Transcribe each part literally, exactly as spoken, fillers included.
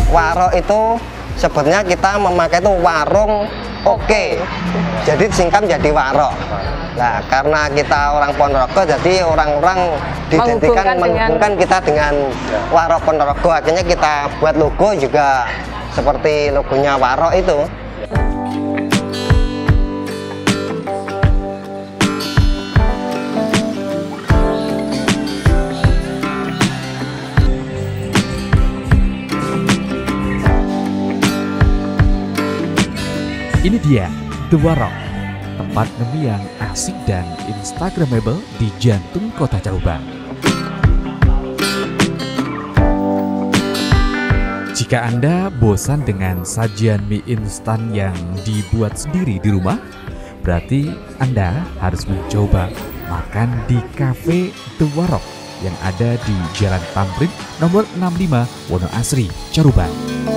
Warok itu sebenarnya kita memakai itu warung oke, okay. Jadi singkat jadi warok. Nah, karena kita orang Ponorogo, jadi orang-orang didentikan menghubungkan kita dengan Warok Ponorogo. Akhirnya kita buat logo juga seperti logonya Warok itu. Ini dia The Warok, tempat nemi yang asik dan instagramable di jantung kota Caruban. Jika Anda bosan dengan sajian mie instan yang dibuat sendiri di rumah, berarti Anda harus mencoba makan di Cafe The Warok yang ada di Jalan Tamrin nomor enam puluh lima Wonoasri, Caruban.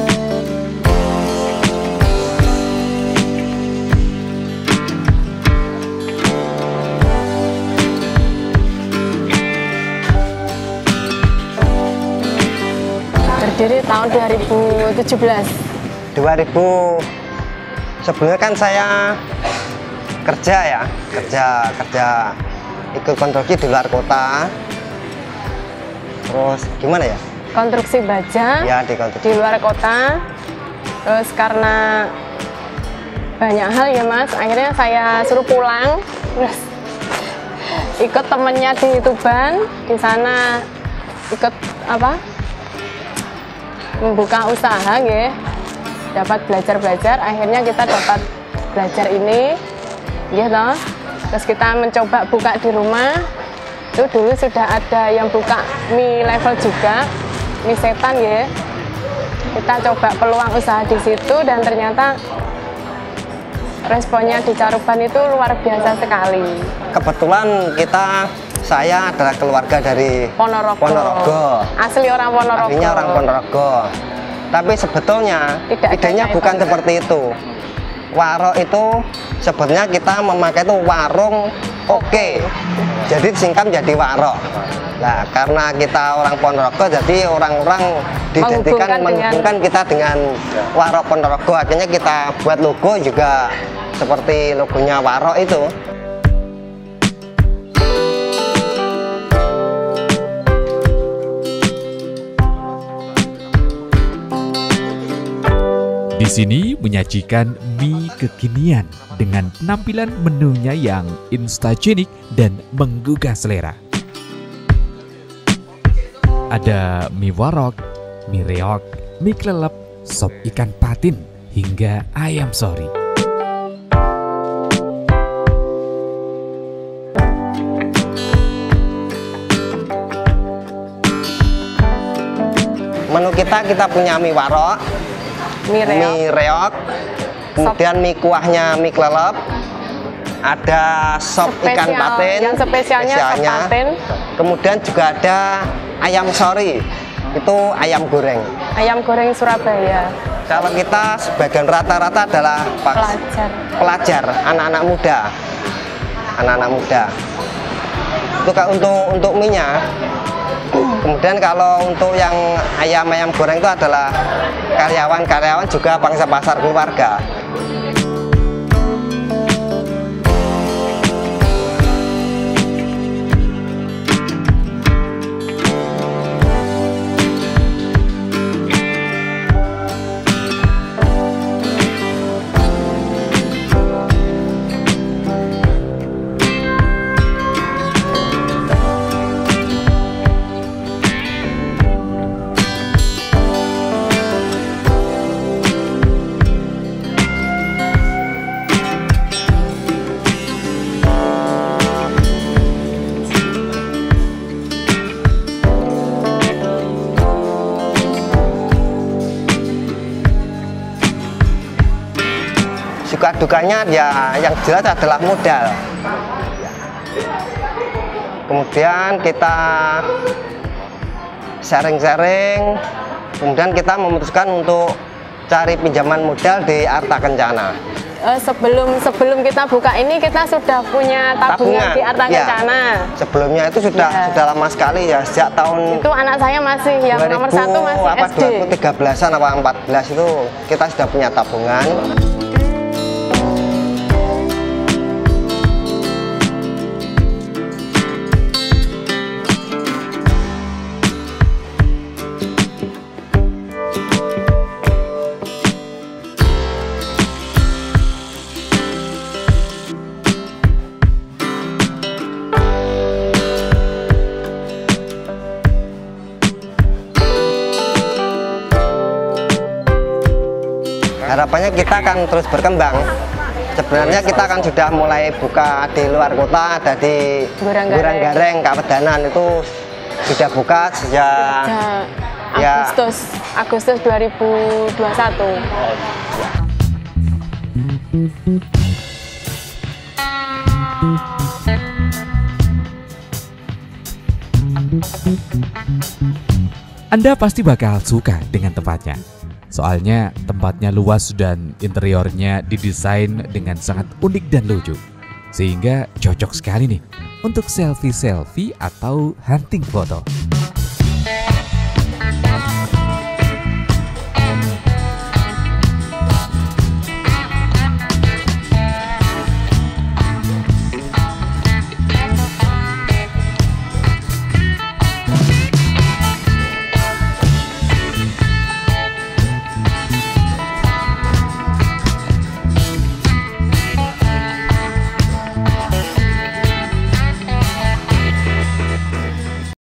Berdiri tahun dua ribu tujuh belas. dua ribu sebelumnya kan saya kerja ya, kerja kerja ikut konstruksi di luar kota. Terus gimana ya? Konstruksi baja. Ya, di konstruksi. Di luar kota. Terus karena banyak hal ya Mas, akhirnya saya suruh pulang. Terus ikut temennya di Tuban, di sana ikut apa? Membuka usaha ya, dapat belajar-belajar, akhirnya kita dapat belajar ini gitu. Terus kita mencoba buka di rumah. Itu dulu sudah ada yang buka mie level juga, mie setan ya. Kita coba peluang usaha di situ dan ternyata responnya di Caruban itu luar biasa sekali. Kebetulan kita saya adalah keluarga dari Ponorogo. Ponorogo. Asli orang Ponorogo. Aslinya orang Ponorogo. Tapi sebetulnya Tidak idenya bukan Ponorogo. seperti itu. Warok itu sebenarnya kita memakai itu warung oke, okay. Jadi singkat jadi warok. Nah, karena kita orang Ponorogo, jadi orang-orang didentikan menghubungkan kita dengan Warok Ponorogo. Akhirnya kita buat logo juga seperti logonya Warok itu. Di sini menyajikan mie kekinian dengan penampilan menunya yang instagenik dan menggugah selera. Ada mie warok, mie reok, mie kelelep, sop ikan patin, hingga ayam sori. Menu kita kita punya mie warok, Mie reok, mie reok, kemudian mie kuahnya mie kelelep, ada sop Spesial, ikan patin, yang spesialnya sop patin. Kemudian juga ada ayam sori, itu ayam goreng. ayam goreng Surabaya. Kalau kita sebagian rata-rata adalah Pelajar. pelajar, anak-anak muda, anak-anak muda. Itu untuk untuk mie-nya. Kemudian kalau untuk yang ayam-ayam goreng itu adalah karyawan-karyawan juga pangsa pasar keluarga. Suka dukanya ya yang jelas adalah modal. Kemudian kita sharing-sharing, kemudian kita memutuskan untuk cari pinjaman modal di Arta Kencana. Uh, sebelum sebelum kita buka ini kita sudah punya tabungan, tabungan. di Arta ya. Kencana. Sebelumnya itu sudah ya. sudah lama sekali ya, sejak tahun itu anak saya masih yang dua ribu, nomor satu masih apa, S D. dua ribu tiga belasan apa empat belas itu kita sudah punya tabungan. Harapannya kita akan terus berkembang. Sebenarnya kita akan sudah mulai buka di luar kota, ada di Buranggareng, Kawedanan itu sudah buka sejak ya, Agustus Agustus dua ribu dua puluh satu. Anda pasti bakal suka dengan tempatnya. Soalnya tempatnya luas dan interiornya didesain dengan sangat unik dan lucu. Sehingga cocok sekali nih untuk selfie-selfie atau hunting foto.